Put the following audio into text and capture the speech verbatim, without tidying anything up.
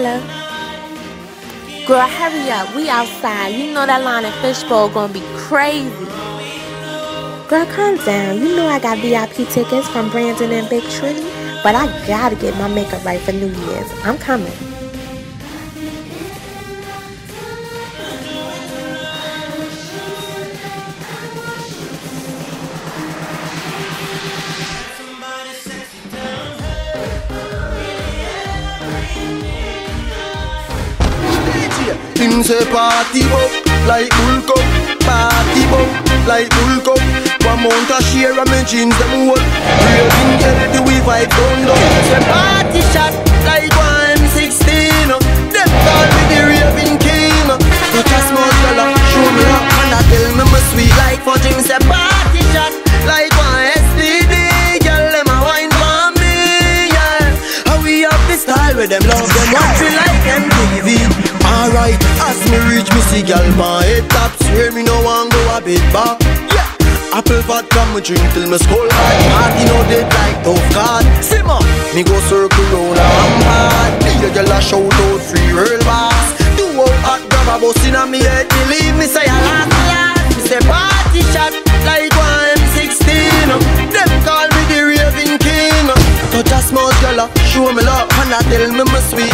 Hello? Girl, hurry up. We outside. You know that line at Fishbowl gonna be crazy. Girl, calm down. You know I got V I P tickets from Brandon and Big Tree. But I gotta get my makeup right for New Year's. I'm coming. Things say party up like bull cup, party up like bull cup. One month a share of my jeans them hold. Raving healthy we vibe down low. Say party shot like one M sixteen. Them call me the raving king. Touch a small girl, show me up and I tell me my sweet like fudging. Say party shot like one S T D. Girl them a wine for me, yeah. How we have the style with them love them watch we like M T V. Alright, as me reach me see gal my head top. Swear me no one go a bit back. Yeah, apple vodka me drink till me skull hard. Party no dead like tough card. Simmer, me go circle round a rampart. Me a gal a shout out free real boss. Do out hot grab a bus inna me head. Believe me say a last last. Me say party shot like one M sixteen. Them call me the raving king. Touch a small girl, show me love and I tell me my sweet